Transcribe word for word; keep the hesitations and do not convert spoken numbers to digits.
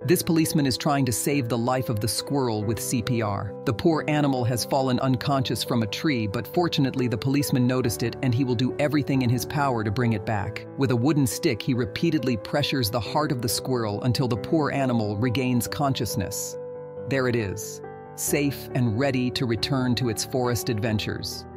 This policeman is trying to save the life of the squirrel with C P R. The poor animal has fallen unconscious from a tree, but fortunately the policeman noticed it and he will do everything in his power to bring it back. With a wooden stick, he repeatedly pressures the heart of the squirrel until the poor animal regains consciousness. There it is, safe and ready to return to its forest adventures.